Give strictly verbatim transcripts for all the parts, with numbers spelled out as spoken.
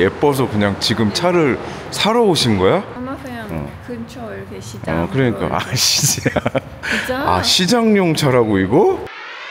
예뻐서 그냥 지금 차를 사러 오신 거야? 아마 그냥 어. 근처 이렇게 시장. 아 그러니까 아 시장. 진짜? 아 시장용 차라고 이거?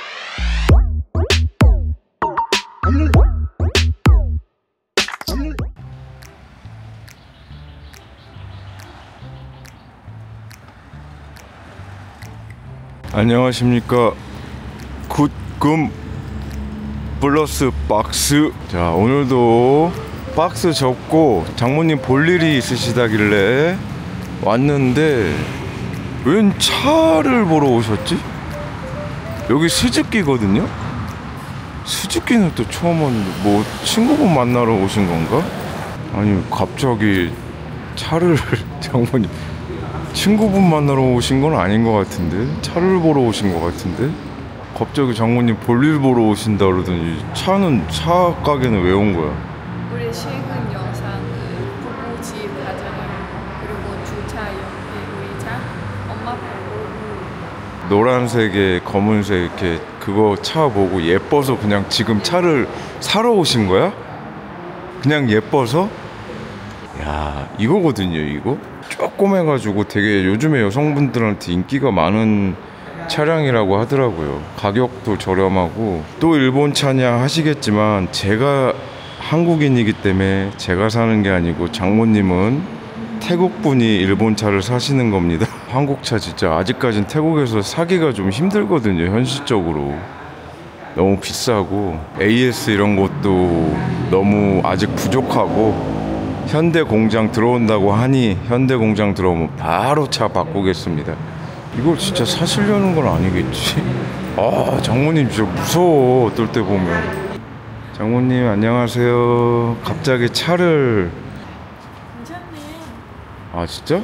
안녕하십니까. 굿금 플러스 박스. 자 오늘도 박스 접고 장모님 볼 일이 있으시다길래 왔는데 웬 차를 보러 오셨지? 여기 스즈키거든요? 스즈키는 또 처음 왔는데 뭐 친구분 만나러 오신 건가? 아니 갑자기 차를 장모님 친구분 만나러 오신 건 아닌 것 같은데 차를 보러 오신 것 같은데 갑자기 장모님 볼일 보러 오신다 그러더니 차는 차 가게는 왜 온 거야? 우리 최근 영상을 부부집 하잖아요. 그리고 주차 옆에 의자 엄마 보고 노란색에 검은색 이렇게 그거 차 보고 예뻐서 그냥 지금 차를 사러 오신 거야? 그냥 예뻐서? 야 이거거든요 이거? 조금 해가지고 되게 요즘에 여성분들한테 인기가 많은 차량이라고 하더라고요. 가격도 저렴하고 또 일본 차냐 하시겠지만 제가 한국인이기 때문에 제가 사는 게 아니고 장모님은 태국분이 일본 차를 사시는 겁니다. 한국 차 진짜 아직까진 태국에서 사기가 좀 힘들거든요. 현실적으로 너무 비싸고 에이에스 이런 것도 너무 아직 부족하고 현대 공장 들어온다고 하니 현대 공장 들어오면 바로 차 바꾸겠습니다. 이걸 진짜 사시려는 건 아니겠지? 아 장모님 진짜 무서워 어떨 때 보면. 장모님 안녕하세요. 갑자기 차를 괜찮네. 아 진짜?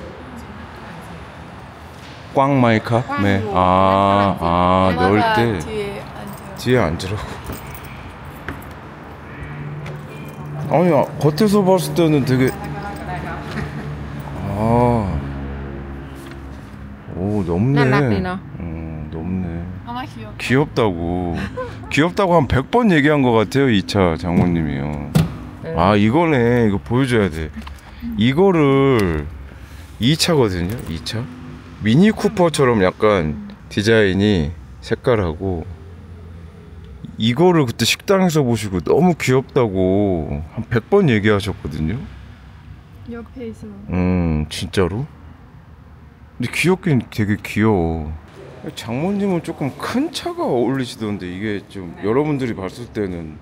꽝 마이카? 네. 아, 아 넣을 때 뒤에 앉아요. 뒤에 앉으라고. 아니 겉에서 봤을 때는 되게 아, 오 넓네. 음, 넓네. 아마 귀엽다. 귀엽다고 귀엽다고 한 백 번 얘기한 것 같아요 이 차 장모님이요. 아 이거네. 이거 보여줘야 돼. 이거를 이 차거든요. 이 차 미니 쿠퍼처럼 약간 디자인이 색깔하고 이거를 그때 식당에서 보시고 너무 귀엽다고 한 백 번 얘기하셨거든요. 옆에 있어. 음 진짜로? 근데 귀엽긴 되게 귀여워. 장모님은 조금 큰 차가 어울리시던데 이게 좀 여러분들이 봤을 때는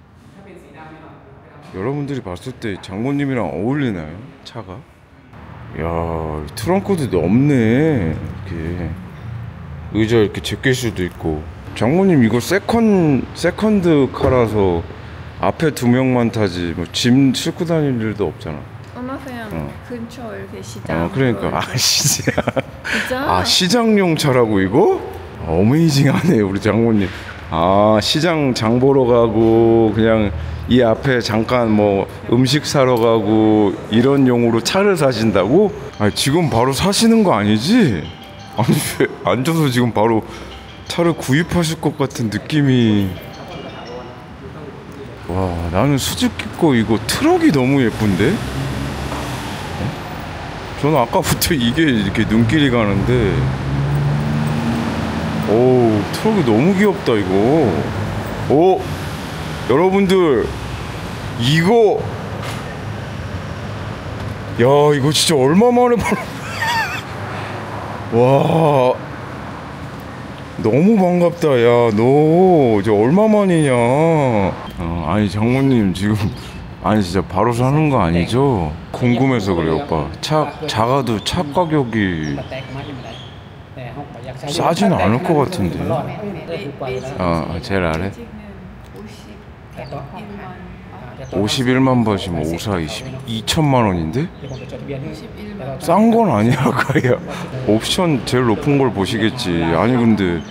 여러분들이 봤을 때 장모님이랑 어울리나요? 차가? 야 트렁크도 넓네. 이렇게 의자 이렇게 제낄 수도 있고. 장모님 이거 세컨 세컨드 카라서 앞에 두 명만 타지 뭐 짐 싣고 다닐 일도 없잖아. 아마 그냥 어. 근처 이렇게 시장. 아 그러니까 아 시장. 진짜? 아 시장용 차라고 이거? 어메이징하네 우리 장모님. 아 시장 장 보러 가고 그냥 이 앞에 잠깐 뭐 음식 사러 가고 이런 용으로 차를 사신다고? 아 지금 바로 사시는 거 아니지? 아니 왜 앉아서 지금 바로 차를 구입하실 것 같은 느낌이. 와 나는 수즈키 거 이거 트럭이 너무 예쁜데? 저는 아까부터 이게 이렇게 눈길이 가는데 오 트럭이 너무 귀엽다 이거. 오 여러분들 이거 야 이거 진짜 얼마 만에 와 너무 반갑다. 야 너 저 얼마 만이냐. 어, 아니 장모님 지금 아니 진짜 바로 사는 거 아니죠? 궁금해서 그래 오빠. 차 작아도 차 가격이 싸지는 않을 것 같은데. 아 제일 아래 오십일만 버시면 오사 이십 이천만 원인데? 싼 건 아니야 가야. 옵션 제일 높은 걸 보시겠지. 아니 근데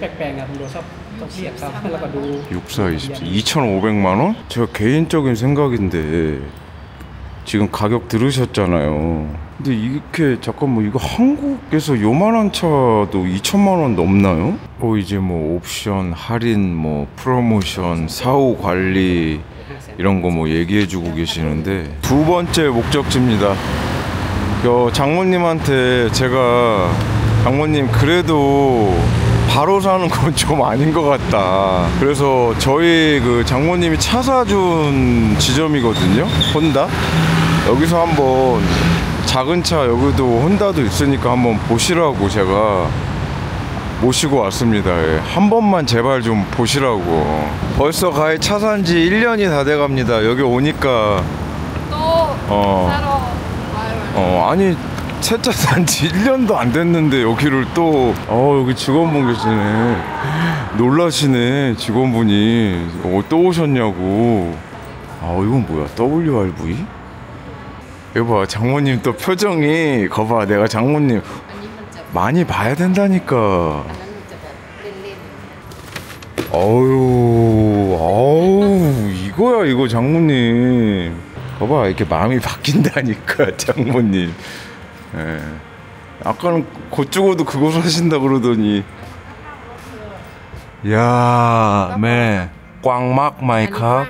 육사 이십 이천오백만 원? 제가 개인적인 생각인데 지금 가격 들으셨잖아요. 근데 이렇게 잠깐만 이거 한국에서 요만한 차도 이천만 원 넘나요? 어 이제 뭐 옵션 할인 뭐 프로모션 사후 관리 이런 거 뭐 얘기해주고 계시는데 두 번째 목적지입니다. 여 장모님한테 제가 장모님 그래도 바로 사는 건 좀 아닌 것 같다. 그래서 저희 그 장모님이 차 사준 지점이거든요. 혼다. 여기서 한번 작은 차 여기도 혼다도 있으니까 한번 보시라고 제가 모시고 왔습니다. 예. 한 번만 제발 좀 보시라고. 벌써 가히 차 산 지 일 년이 다 돼 갑니다. 여기 오니까 또 어, 사러 와요. 어 아니 새 차 산 지 일 년도 안 됐는데 여기를 또 어 여기 직원분 계시네. 놀라시네 직원분이. 어, 또 오셨냐고. 아 이건 뭐야 더블유알브이? 이거 봐 장모님 또 표정이. 거봐 내가 장모님 많이 봐야 된다니까. 어우 어우 이거야 이거 장모님. 거봐 이렇게 마음이 바뀐다니까 장모님. 예. 아까는 곧 죽어도 그거 사신다 그러더니. 야, 매 꽝막 마이카.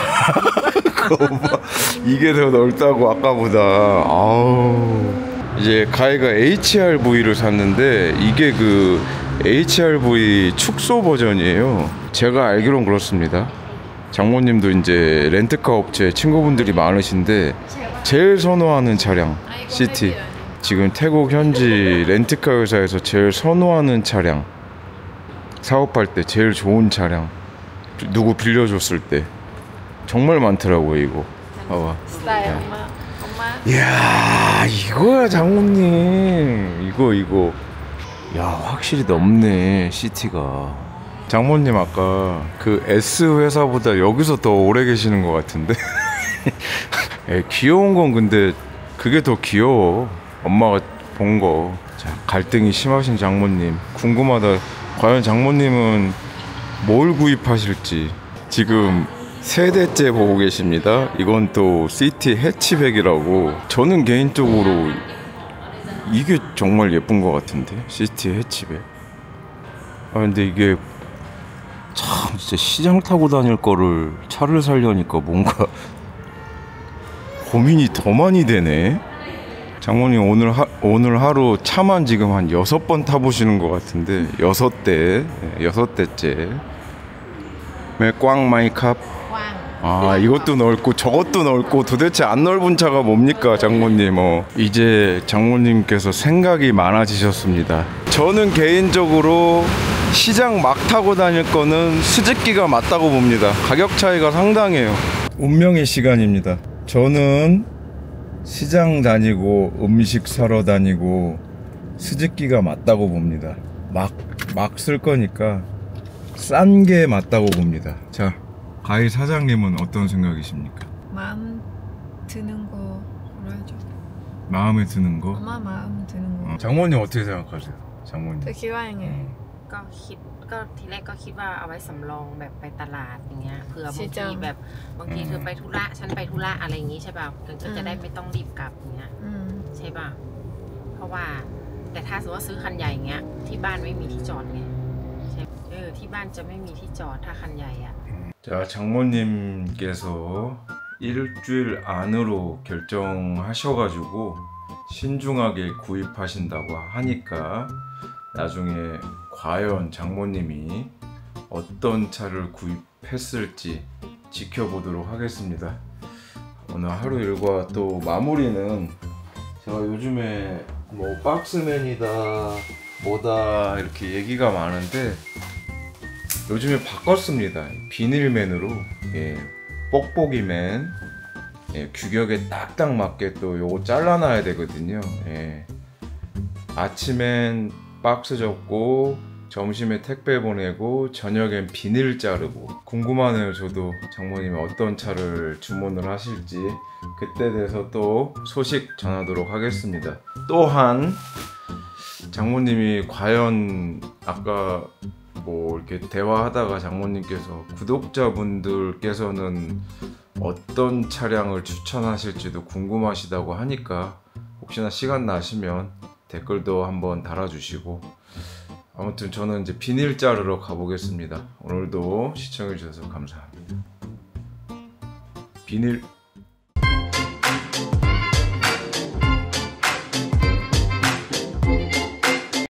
거봐 이게 더 넓다고 아까보다. 아우. 이제 가이가 에이치알브이를 샀는데 이게 그 에이치알브이 축소 버전이에요. 제가 알기론 그렇습니다. 장모님도 이제 렌트카 업체 친구분들이 많으신데 제일 선호하는 차량 시티. 지금 태국 현지 렌트카 회사에서 제일 선호하는 차량, 사업할 때 제일 좋은 차량, 누구 빌려줬을 때 정말 많더라고요. 이거 봐봐. 스타일 엄마. 엄마. 이야 이거야 장모님. 이거 이거 야 확실히 넓네 시티가. 장모님 아까 그 S 회사보다 여기서 더 오래 계시는 것 같은데. 에, 귀여운 건 근데 그게 더 귀여워. 엄마가 본 거. 자 갈등이 심하신 장모님 궁금하다. 과연 장모님은 뭘 구입하실지. 지금 세 대째 보고 계십니다. 이건 또 시티 해치백이라고. 저는 개인적으로 이게 정말 예쁜 것 같은데 시티 해치백. 아 근데 이게 참 진짜 시장 타고 다닐 거를 차를 살려니까 뭔가 고민이 더 많이 되네. 장모님 오늘 하, 오늘 하루 차만 지금 한 여섯 번 타보시는 것 같은데 여섯 대 여섯 대째. 꽝 마이캅. 아 이것도 넓고 저것도 넓고 도대체 안 넓은 차가 뭡니까 장모님. 어. 이제 장모님께서 생각이 많아지셨습니다. 저는 개인적으로 시장 막 타고 다닐 거는 스즈키가 맞다고 봅니다. 가격 차이가 상당해요. 운명의 시간입니다. 저는 시장 다니고 음식 사러 다니고 스즈키가 맞다고 봅니다. 막 막 쓸 거니까 싼 게 맞다고 봅니다. 자 가이 사장님은 어떤 생각이십니까? 마음 드는 거 뭐라죠? 마음에 드는 거? 엄마 마음 드는 거. 어, 장모님 어떻게 생각하세요? 장모님. เธอคิดว่ายังไง 어. ก็คิดก็ทีแรกก็คิดว่าเอาไว้สำรองแบบไปตลาดอย่างเงี้ยเผื่อบางชิทีจังแบบบางทีเธอไปธุระฉันไปธุระอะไรอย่างงี้ใช่ป่ะมันก็จะได้ไม่ต้องรีบกลับอย่างเงี้ยอืมใช่ป่ะเพราะว่าแต่ถ้าสมมติว่าซื้อคันใหญ่อย่างเงี้ยที่บ้านไม่มีที่จอดไงใช่เออที่บ้านจะไม่มีที่จอดถ้าคันใหญ่อ่ะ 자 장모님께서 일주일 안으로 결정하셔가지고 신중하게 구입하신다고 하니까 나중에 과연 장모님이 어떤 차를 구입했을지 지켜보도록 하겠습니다. 오늘 하루 일과 또 마무리는 제가 요즘에 뭐 박스맨이다 뭐다 이렇게 얘기가 많은데 요즘에 바꿨습니다. 비닐맨으로. 예, 뽁뽁이맨. 예, 규격에 딱딱 맞게 또 요거 잘라놔야 되거든요. 예. 아침엔 박스 접고 점심에 택배 보내고 저녁엔 비닐 자르고. 궁금하네요. 저도 장모님이 어떤 차를 주문을 하실지 그때 돼서 또 소식 전하도록 하겠습니다. 또한 장모님이 과연 아까 뭐 이렇게 대화하다가 장모님께서 구독자분들께서는 어떤 차량을 추천하실지도 궁금하시다고 하니까 혹시나 시간 나시면 댓글도 한번 달아주시고. 아무튼 저는 이제 비닐 자르러 가보겠습니다. 오늘도 시청해주셔서 감사합니다. 비닐